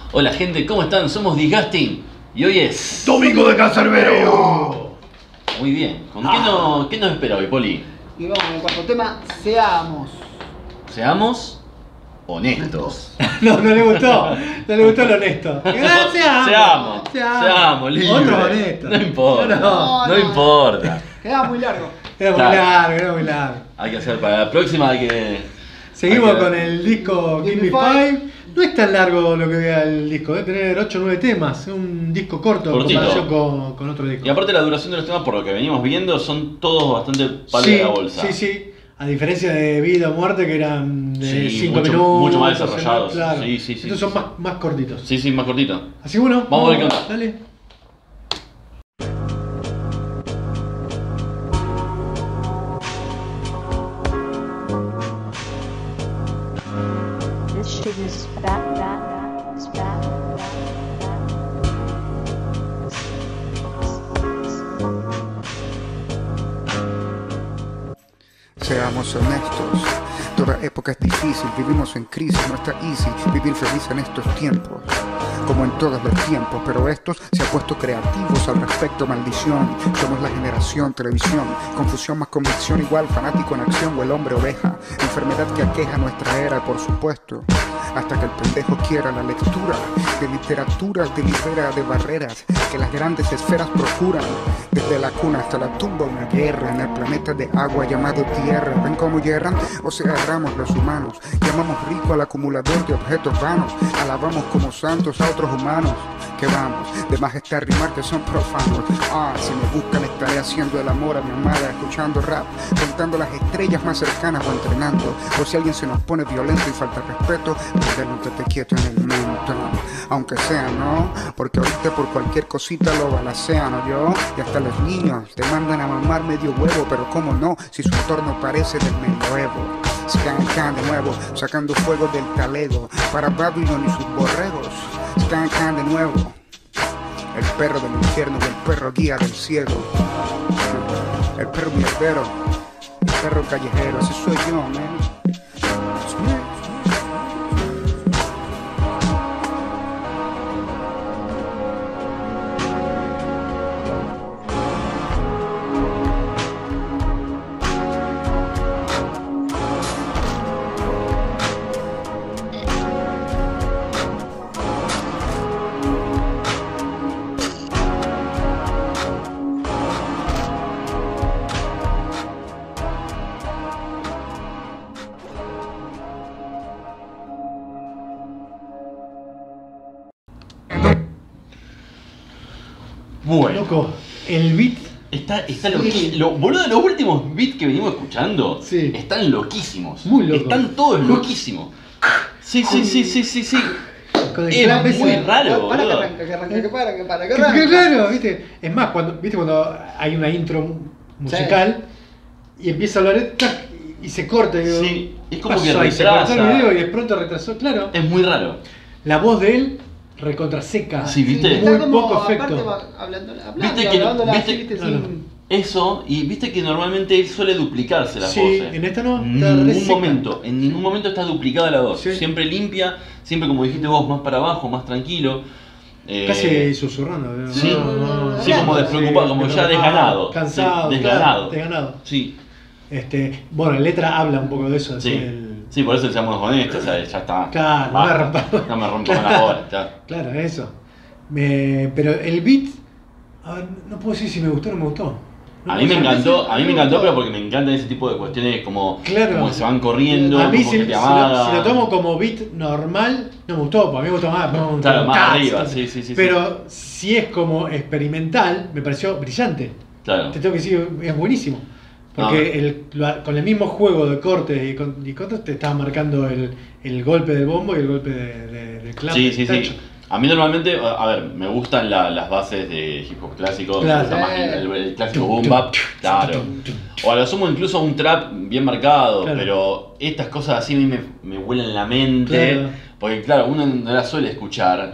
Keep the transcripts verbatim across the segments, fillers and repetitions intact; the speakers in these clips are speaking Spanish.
Hola gente, ¿cómo están? Somos Disgusting y hoy es... ¡Domingo de Cancerbero! Muy bien, ¿con qué, no, qué nos espera hoy, Poli? Y vamos con el cuarto tema, seamos. Seamos honestos. No, no le gustó. No le gustó lo honesto. Seamos. Seamos, seamos, libre. Otro honesto. No importa, no, No, no no. importa. Quedaba muy largo. Era muy Claro. largo, era muy largo. Hay que hacer para la próxima, hay que... Seguimos hay que- con el disco Give Give Me Me Five. No es tan largo lo que vea el disco, debe tener ocho o nueve temas. Es un disco corto en Cortito. comparación con, con otro disco. Y aparte la duración de los temas, por lo que venimos viendo, son todos bastante palo sí, de la bolsa. sí, sí. A diferencia de Vida o Muerte, que eran de Sí, cinco mucho- minutos. mucho más desarrollados. Claro. Sí, sí, sí, Estos sí, son sí. más, más cortitos. Sí, sí, más cortito. Así que bueno, Vamos a ver qué onda. Dale. This shit is fat, fat, fat, it's fat, fat, Seamos honestos, toda época es difícil, vivimos en crisis, no está easy vivir feliz en estos tiempos, como en todos los tiempos, pero estos se han puesto creativos al respecto, maldición, somos la generación, televisión, confusión más convicción igual, fanático en acción o el hombre oveja, enfermedad que aqueja nuestra era, por supuesto, hasta que el pendejo quiera la lectura de literaturas, de libera de barreras que las grandes esferas procuran, desde la cuna hasta la tumba una guerra en el planeta de agua llamado tierra. ¿Ven cómo hierran? O sea, erramos los humanos, llamamos rico al acumulador de objetos vanos, alabamos como santos a otros humanos. Que vamos, de más está rimar que son profanos. Ah, si me buscan estaré haciendo el amor a mi amada, escuchando rap, contando las estrellas más cercanas o entrenando. O si alguien se nos pone violento y falta respeto, manténte quieto en el momento, aunque sea, ¿no? Porque ahorita por cualquier cosita lo balacean, ¿no? Yo, y hasta los niños te mandan a mamar medio huevo, pero cómo no, si su entorno parece del medioevo. Scan, can de nuevo, sacando fuego del talego, para Babylon y sus borregos. Scan, can de nuevo, el perro del infierno, el perro guía del ciego, el perro mierdero, el perro callejero, ese soy yo, man. Bueno, Loco, el beat. está, está Sí. loqui- lo, boludo, los últimos beats que venimos escuchando Sí. están loquísimos. Muy locos. Están todos loquísimos. Sí, sí, sí, sí, sí, sí. Con el Es clap muy ese. raro, Para que boludo. arranca, que arranca, que para, que para, que Que- que arranca. claro, ¿viste? Es más, cuando, ¿viste cuando hay una intro musical y empieza a hablar tac, y se corta? Y digo, Sí, es como pasó que ahí? Se cortó el retrasa. video y de pronto retrasó, claro. Es muy raro. La voz de él recontra seca. Sí, ¿viste? Está Muy como, poco aparte, efecto. va hablando, hablando, Viste que- hablándola viste- así, viste, Claro. sin- Eso, y viste que normalmente él suele duplicarse las Sí, voces. en esta no, En está re ningún seca. momento, en ningún momento está duplicada la voz. Sí. Siempre limpia, siempre como dijiste vos, más para abajo, más tranquilo. Eh, Casi susurrando. ¿no? Sí, No, no, sí, no. como despreocupado, como ya desganado. Cansado, Sí, desganado. claro, desganado. Sí, Este, bueno, la letra habla un poco de eso. así, sí. el- Sí, por eso seamos honestos, o sea, ya está. Claro, no Basta. me rompa- No me rompo con las horas, ya. Claro, eso. Me- pero el beat, a ver, no puedo decir si me gustó o no me gustó. No A mí me puedo decir- encantó, a mí me encantó, pero porque me encantan ese tipo de cuestiones como, Claro. como que se van corriendo, A mí como si, que si te lo, amaga. si lo tomo como beat normal, no me gustó, porque a mí me gustó más. pum, Claro, pum, más tas, arriba, tas. sí, sí, sí, Pero si es como experimental, me pareció brillante. Claro. Te tengo que decir, es buenísimo. Porque el, lo- con el mismo juego de cortes y, con, y cortes te estaba marcando el, el golpe del bombo y el golpe de, de- del clap. Sí, del sí, tacho. sí. A mí normalmente, a a ver, me gustan la- las bases de hip hop clásico, Claro. me gusta más el, el clásico Tum, boom tum, bap, tum, claro. tum, tum. O a lo sumo incluso un trap bien marcado, Claro. pero estas cosas así a mí me, me vuelan la mente, Claro. porque claro, uno no las suele escuchar,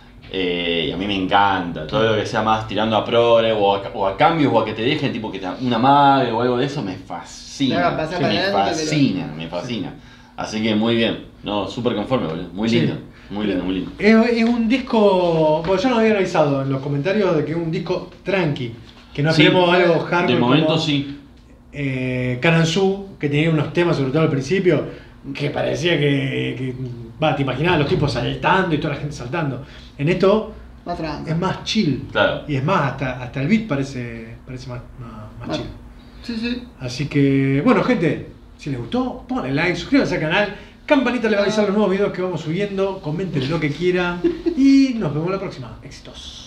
eh, y a mí me encanta, todo lo que sea más tirando a progre, o a, o a cambios, o a que te dejen tipo que te, una mague o algo de eso, me Te fascina, hagan pasar me para adelante, fascina, me fascina. Así que muy bien, no, súper conforme, boludo, muy Sí. lindo. Muy lindo, muy lindo. Es, es un disco. Bueno, ya nos habían avisado en los comentarios de que es un disco tranqui. Que no Sí, esperemos algo hardcore. de momento como, sí. Eh, Kanansu, que tenía unos temas, sobre todo al principio, que parecía que. que va, te imaginabas los tipos saltando y toda la gente saltando. En esto Más tranqui. es más chill. Claro. Y es más, hasta, hasta el beat parece, parece más, más, más Más- chill. Sí, sí. Así que, bueno, gente, si les gustó, pongan like, suscríbanse al canal, campanita le va a avisar los nuevos videos que vamos subiendo, comenten lo que quieran y nos vemos la próxima. Éxitos.